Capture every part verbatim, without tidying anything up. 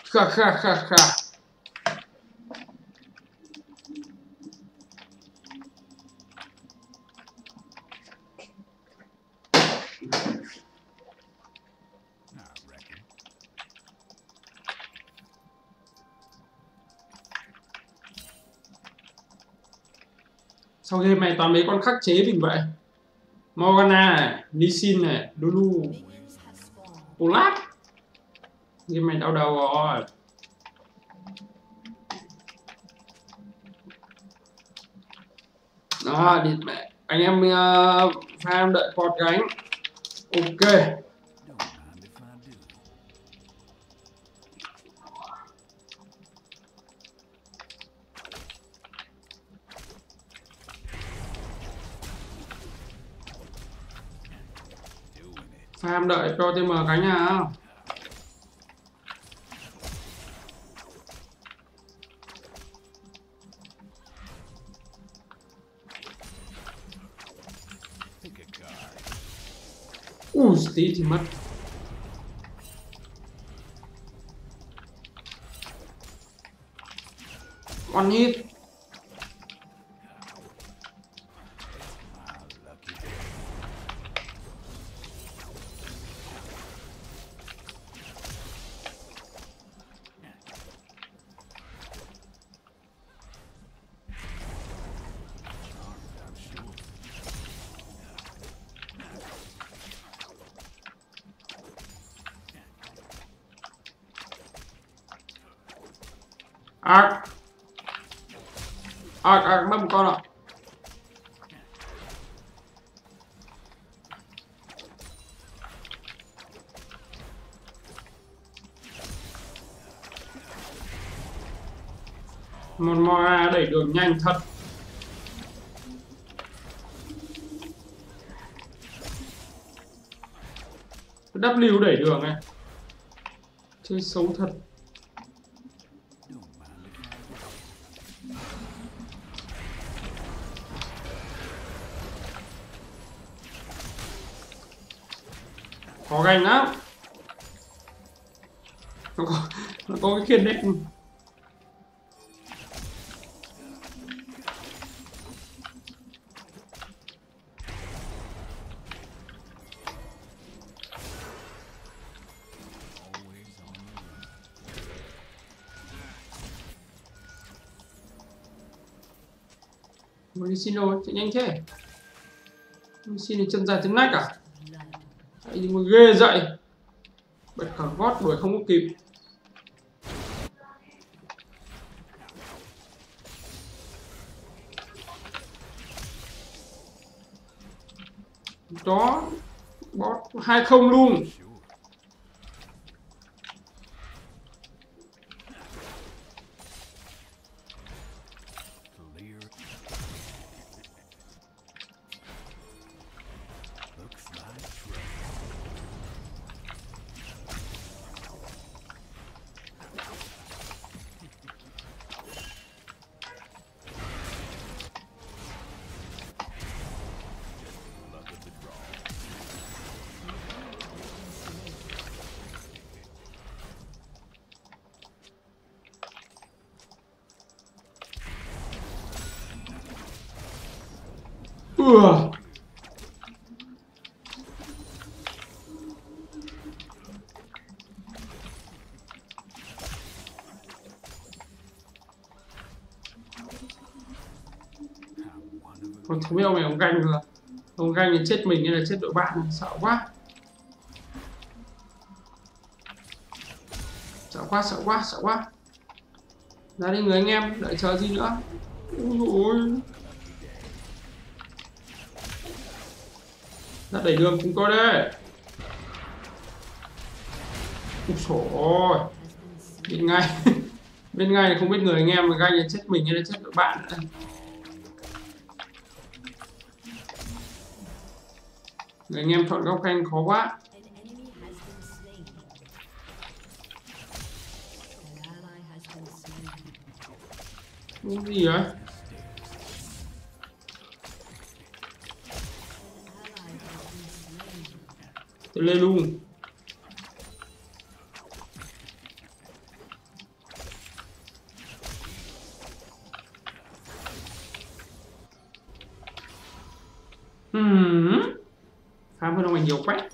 Kha kha kha kha. Sau game này toàn mấy con khắc chế mình vậy. Morgana này, Lee Sin này, Lulu, Olaf. Game này đau đầu rồi. Đó, đi mẹ. Anh em uh, farm đợi port gánh. Ok. Farm đợi cho tê em cánh nào. Ui, tí thì mất. One hit. Arc. Arc, Arc, mất một con ạ. Một Moira đẩy đường nhanh thật. W đẩy đường này. Chơi xấu thật. Khó ganh lắm. Nó có, nó có cái khiên đấy. Mới xin rồi, chạy nhanh thế. Xin thì chân dài chân nách à? Nhưng mà ghê dậy. Bật cả gót đuổi không có kịp. Đó. Bot hai không luôn. Ủa. Còn không biết ông này ông ganh rồi. Ông ganh thì chết mình hay là chết đội bạn. Sợ quá. Sợ quá, sợ quá, sợ quá. Ra đi người anh em, đợi chờ gì nữa. Ôi dồi. Đã đẩy đường chúng tôi đây. Ôi trời ơi. Bên ngay. Bên ngay không biết người anh em mà ganh là chết mình hay là chết đội bạn nữa. Người anh em chọn góc canh khó quá. Cái gì vậy? Tôi lên luôn. Ừm, farm hơn ông mình nhiều quá.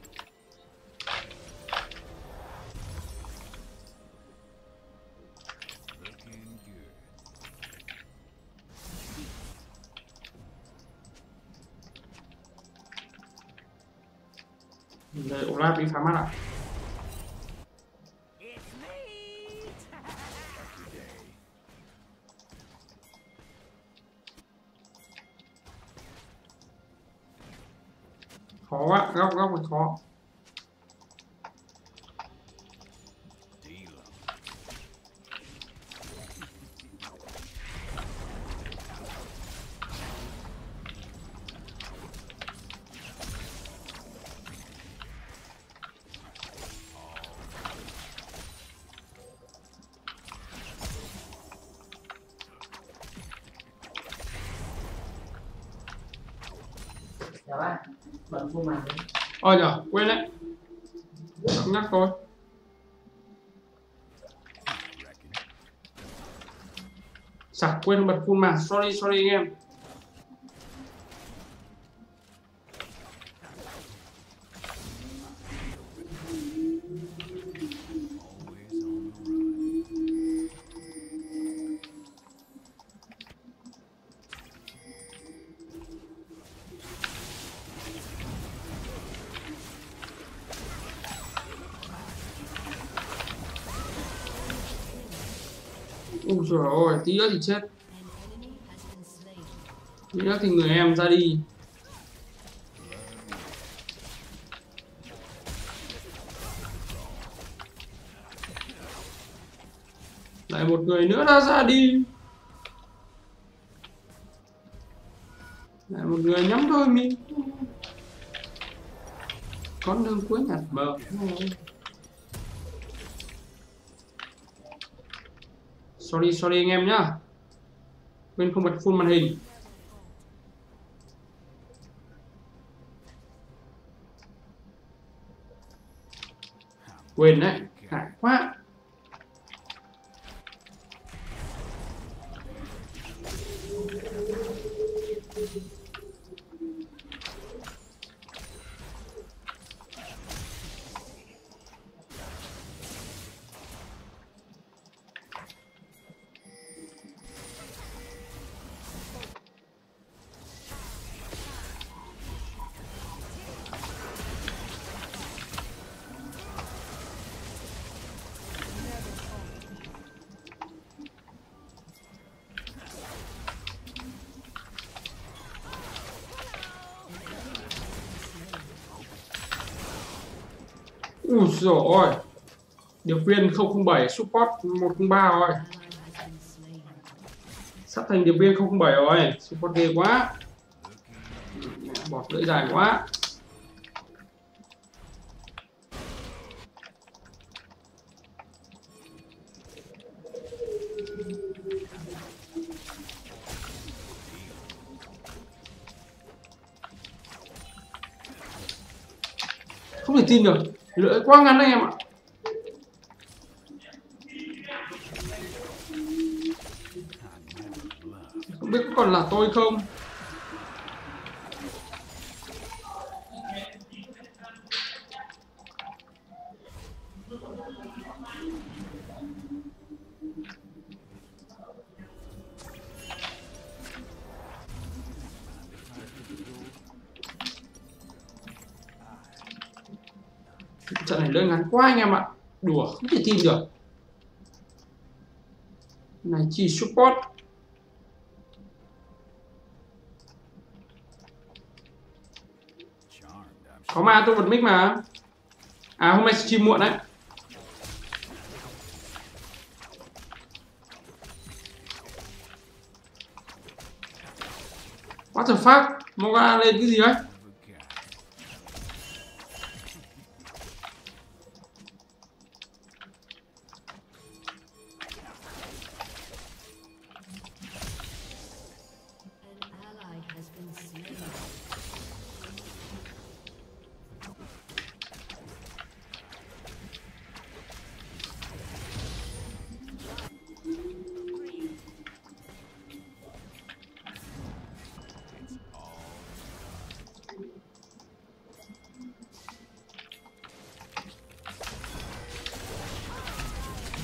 Đây Olaf đi phá mắt ạ. Khó quá, góc góc thì khó. Chào bạn, bấm vô màn đấy. Ôi nhờ, quên đấy. Không nhắc tôi. Sạc quên bật full màn, sorry sorry anh em. Ui trời ơi, tí nữa thì chết. Tí nữa thì người em ra đi. Lại một người nữa đã ra đi. Lại một người nhắm đôi mi. Con đường cuối nhạt mờ. Sorry sorry anh em nhá. Quên không bật full màn hình. Quên đấy, hại quá. Ui dồi ôi. Điệp viên không không bảy support một không ba rồi. Sắp thành điệp viên không không bảy rồi. Support ghê quá. Bọt lưỡi dài quá. Không thể tin được. Lưỡi quá ngắn anh em ạ. Không biết có còn là tôi không. Trận này lưỡi ngắn quá anh em ạ. Đùa không thể tin được. Này chỉ support. Có mà tôi bật mic mà. À hôm nay stream muộn đấy. What the fuck? Moga lên cái gì đấy?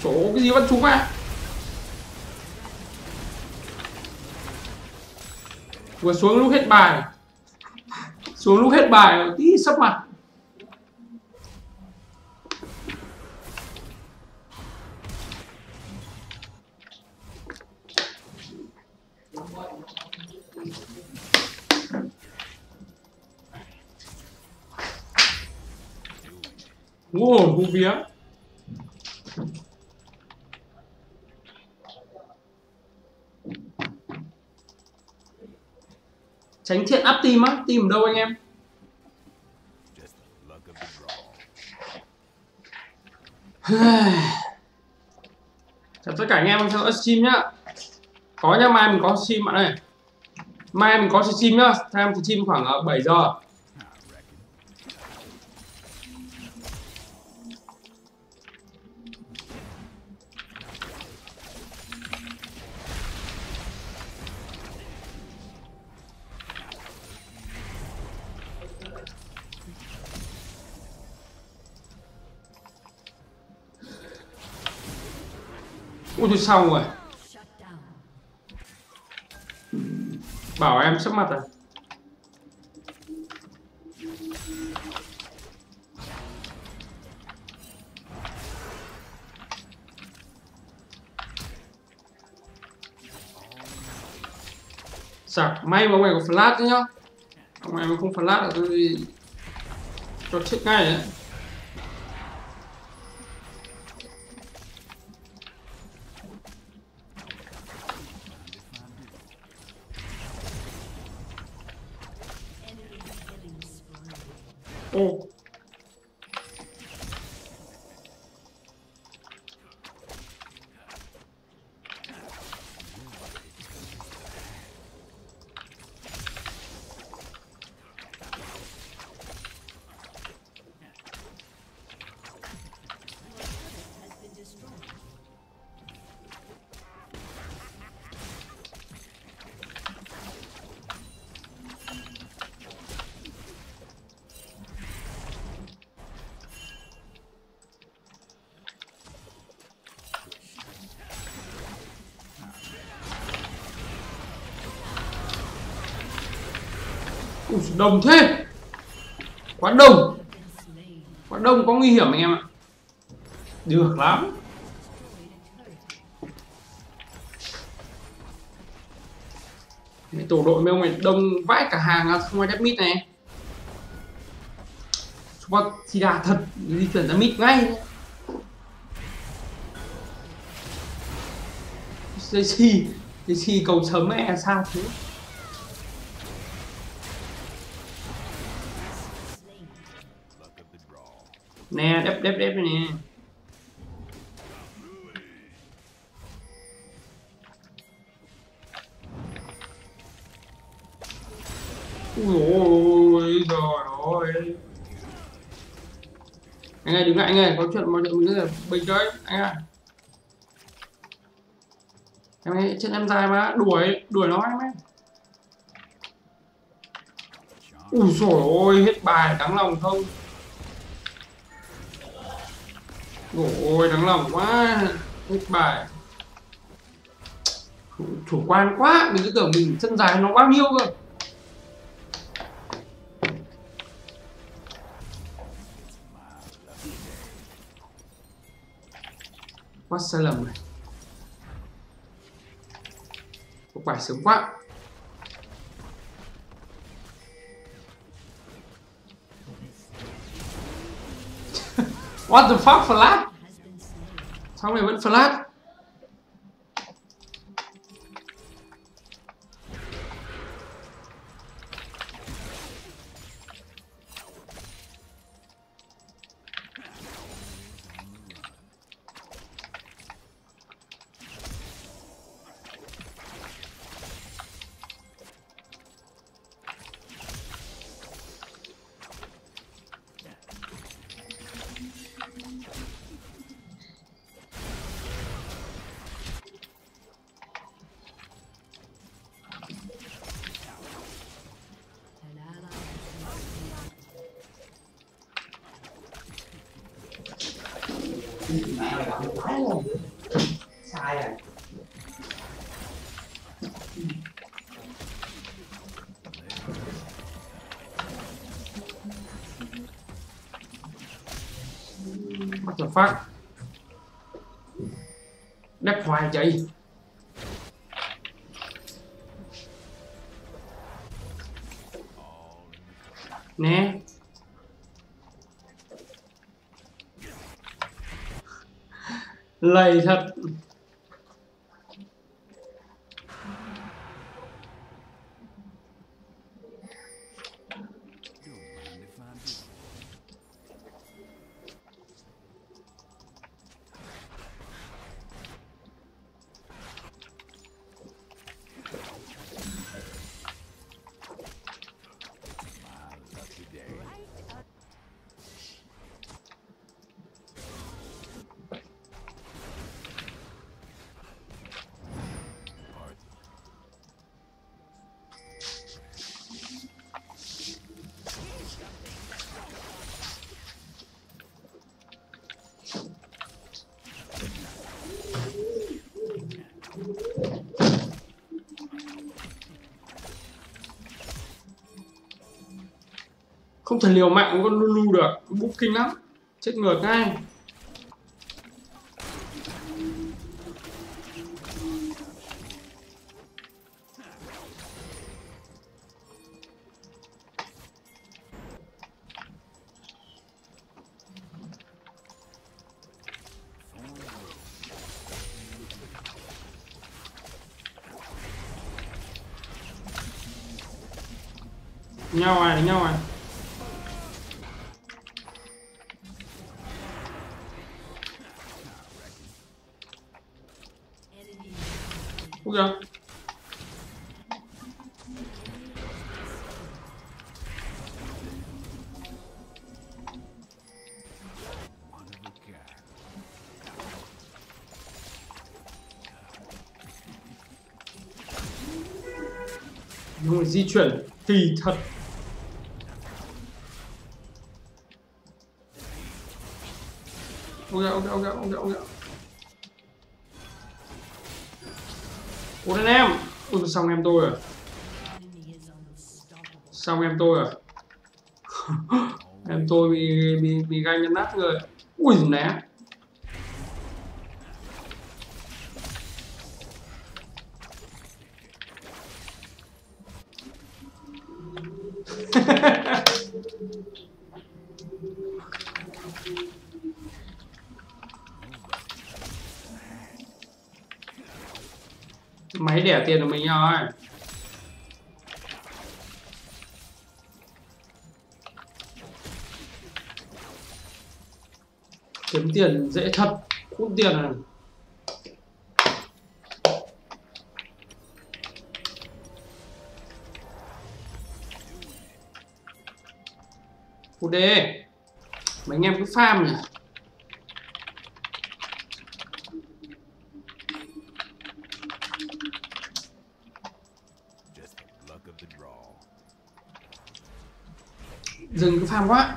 Chỗ cái gì bắn chúng à? Vừa xuống lúc hết bài. Xuống lúc hết bài tí sắp mặt. Ngũ hồn hú vía. Tránh thiện áp team á, team ở đâu anh em? Chào tất cả anh em đang theo dõi stream nhá. Có nhá, mai mình có stream bạn ơi. Mai mình có stream nhá, tham stream khoảng bảy giờ. Ui thôi xong rồi. Bảo em sắp mặt à? Sạc may mà ông này có flash chứ nhá. Ông này mà không flash là tôi cho chết ngay đấy. Ô. Ui, đông thế. Quá đông. Quá đông có nguy hiểm anh em ạ. Được lắm. Mấy tổ đội mấy ông này đông vãi cả hàng không ai đép mít này. Chúng ta thì đà thật di chuyển ra mít ngay. Dây xì Dây xì cầu chấm e sao thế. Nè đép đép đép này nè. Ui ôi trời ơi. Anh ơi đừng ngại anh ơi, có chuyện mọi chuyện mình là bình chơi anh ạ. Em ấy chân em dài mà đuổi đuổi nó em ấy. Ui trời ơi hết bài đáng lòng không. Ôi đáng lòng quá. Hết bài. Chủ, chủ quan quá, mình cứ tưởng mình chân dài nó bao nhiêu cơ. Quá sai lầm này. Có phải sớm quá. What the fuck, flash? Sao mày vẫn flash? fuck? Đép hoài chạy. Nè. Lầy thật. Không thể liều mạng con Lulu được, bút kinh lắm, chết ngược ngay. Nhau à, đánh nhau à. Ui da. Rồi di chuyển kỳ thật. Ôi da, ôi da, ôi da, ôi da, ôi da. Ủa anh em. Ui, xong em tôi rồi. Xong em tôi rồi. Em tôi bị bị bị gai nhấn nát rồi. Ui né. Máy đẻ tiền của mình rồi. Kiếm tiền dễ thật, hút tiền này. Hút đi. Mấy anh em cứ farm nhỉ. Dừng cứ farm quá.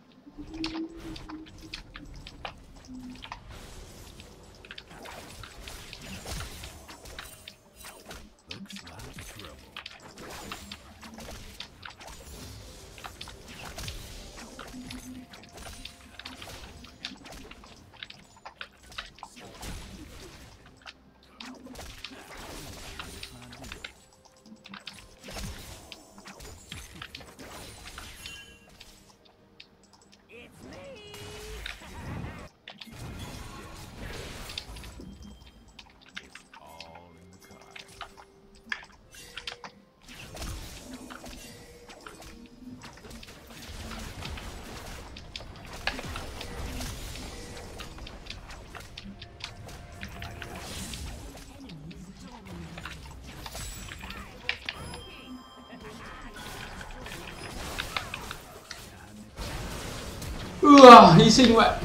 Ừa, hy sinh vậy.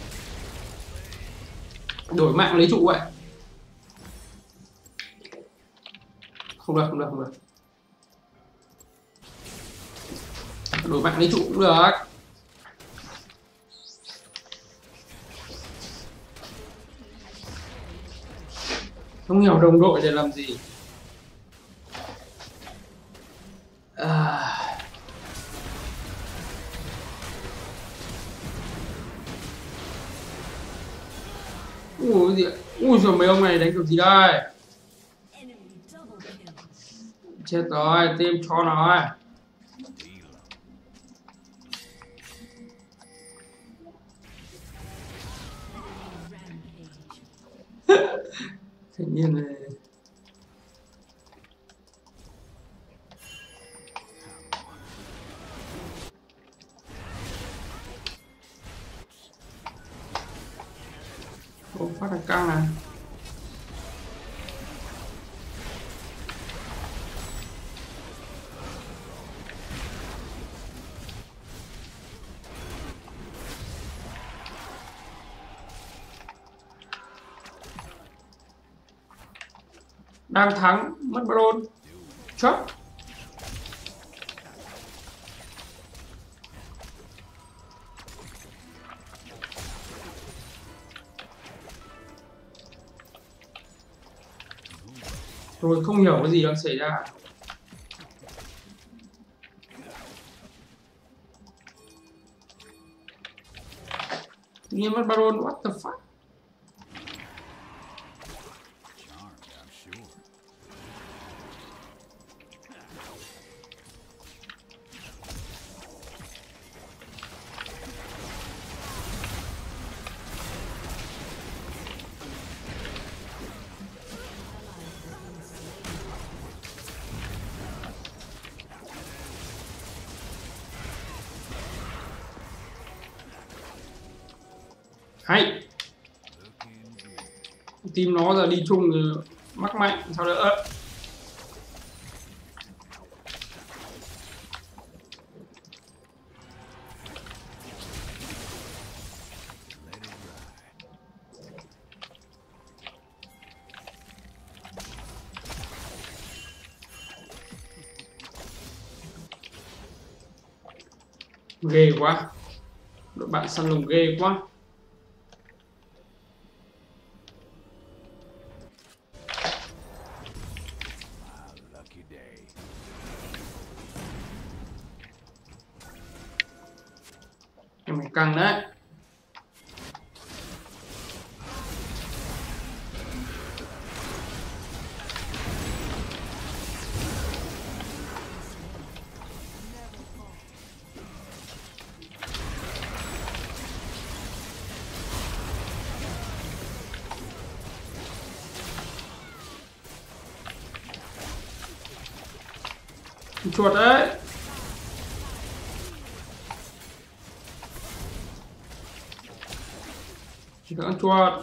Đổi mạng lấy trụ vậy. Không được, không được, không được. Đổi mạng lấy trụ cũng được. Không hiểu đồng đội để làm gì. À... Ui gì ạ? Ui rồi mấy ông này đánh kiểu gì đây? Chết rồi, team cho rồi. Tự nhiên này. Ô, phát là căng này. Đang thắng, mất baron. Chốt. Tôi không hiểu cái gì đang xảy ra. Tự nhiên mất baron, what the fuck? Hay. Team nó giờ đi chung thì mắc mạnh sao đỡ. Ghê quá, đội bạn săn lùng ghê quá. Em phải căng đấy. Chuột đấy. Chỉ có con chuột.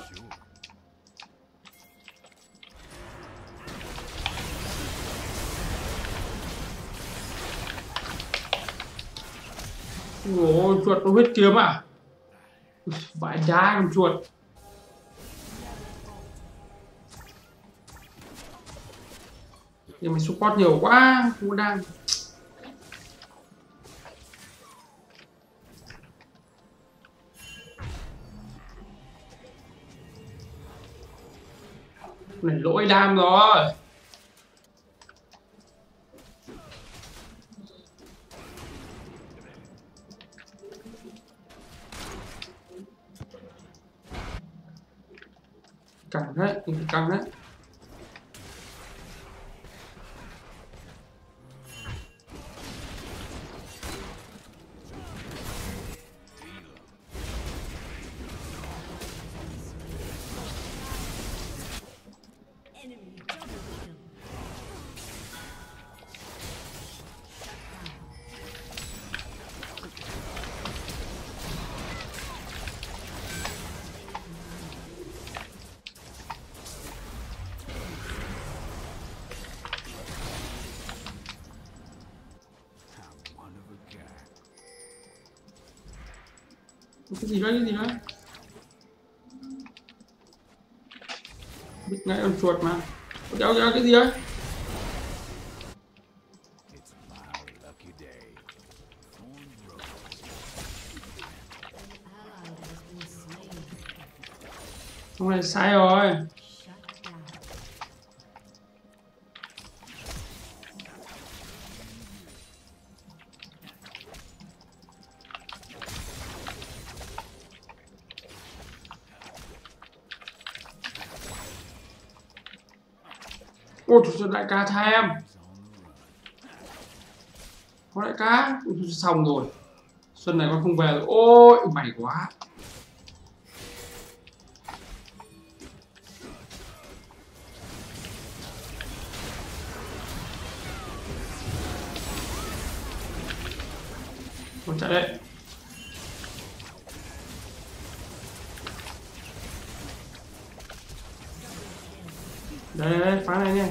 Ôi chuột nó huyết kiếm à? Vãi đá con chuột. Nhưng mà support nhiều quá, không có đang. Này lỗi đam rồi. Căng đấy, căng đấy. Cái gì đấy, cái gì đấy? Biết ngay con chuột mà. Kéo kéo cái gì đấy? Không này sai rồi. Ôi trời, đại ca tha em. Có đại ca. Ôi, xong rồi. Xuân này con không về rồi. Ôi mày quá. Con chạy đấy. Đây đây đây, phá này nha.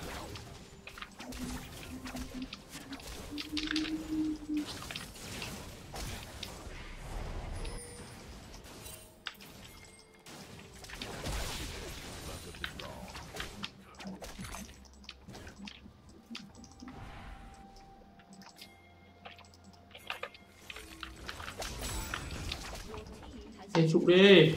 Thế chụp đi.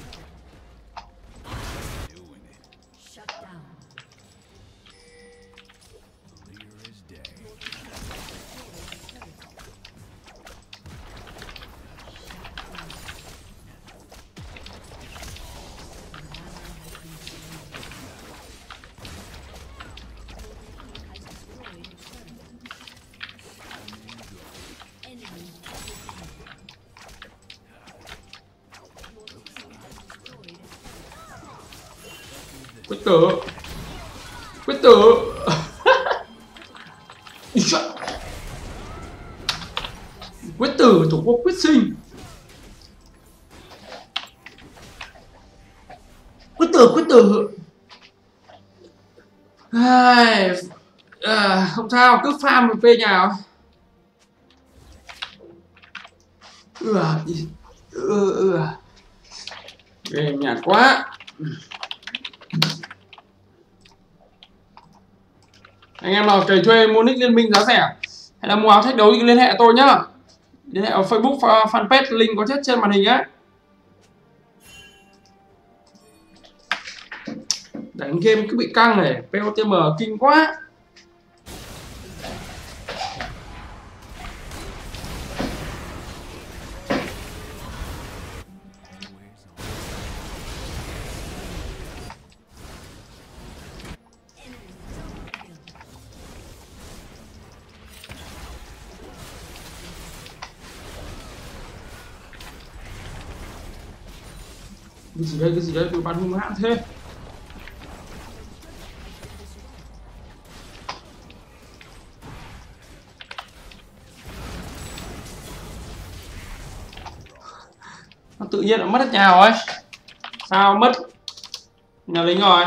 Quyết tử. Quyết tử. Quyết tử, tổ quốc quyết sinh. Quyết tử, quyết tử. Ai... À, không sao, cứ farm một phê nhà. Ừ, ừ, ừ. Ghê nhạt quá. Anh em nào cày thuê mua nick liên minh giá rẻ hay là mua áo thách đấu thì liên hệ tôi nhá. Liên hệ ở Facebook fanpage, link có chết trên màn hình á. Đánh game cứ bị căng này, pê o tê em kinh quá. Cái gì đây, cái gì đây, tụi bắn hung hãn thế. Nó tự nhiên nó mất hết nhà rồi. Sao mất? Nhà lính rồi.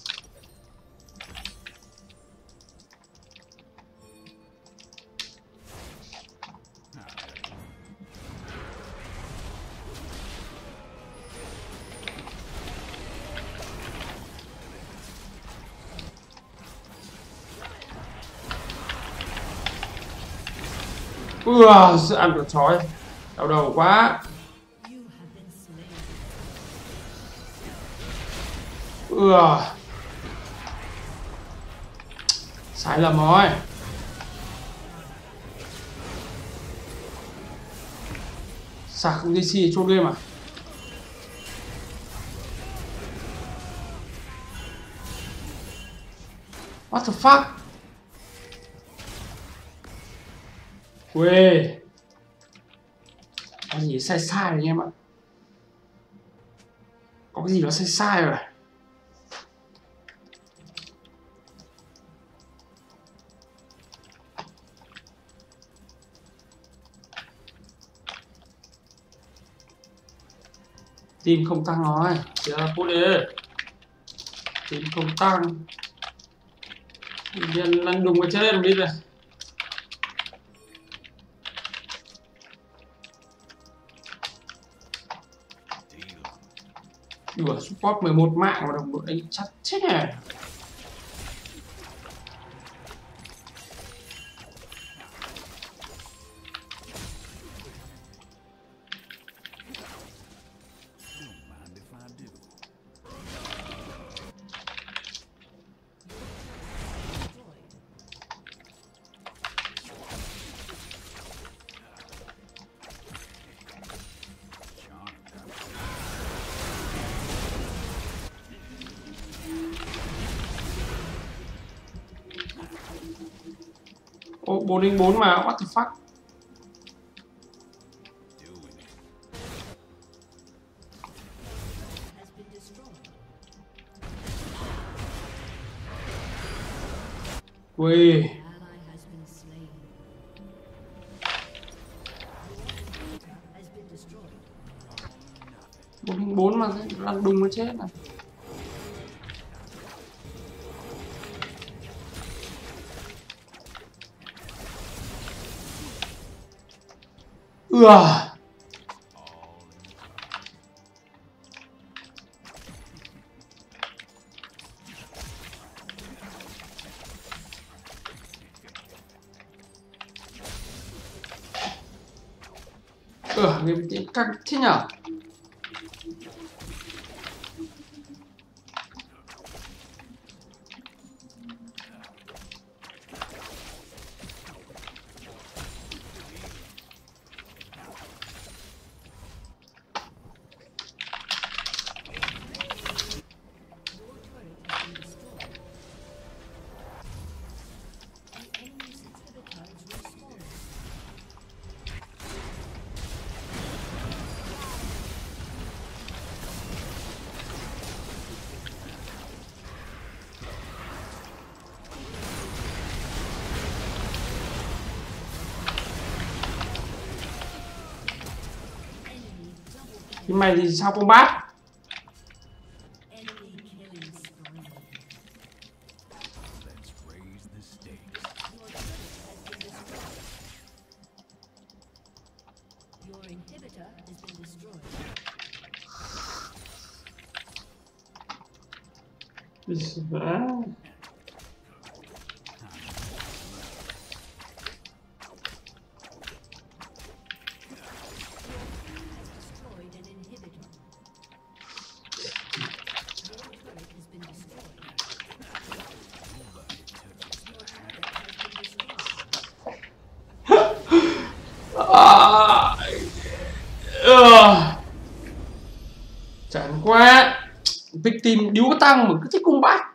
Ui, sự ăn của chói. Đau đầu quá. Ui, sai lầm rồi. Sạc không đê xê chôn game à? What the fuck? Quê. Cái gì sai sai rồi anh em ạ. Có cái gì đó sai sai rồi. Team không tăng rồi. Chia ra phút đi. Team không tăng. Điên lăn đùng vào trên đi rồi. Đùa support mười một mạng mà đồng đội đánh chắc chết này. Ô, bốn linh bốn mà, what the fuck. Ui. bốn linh bốn mà lăn đùng nó chết này. Ừa. Ừa, cái căng thế nhở. Cái mày thì sao combat? À, uh, chán quá. Victim điếu tăng mà cứ thích combat.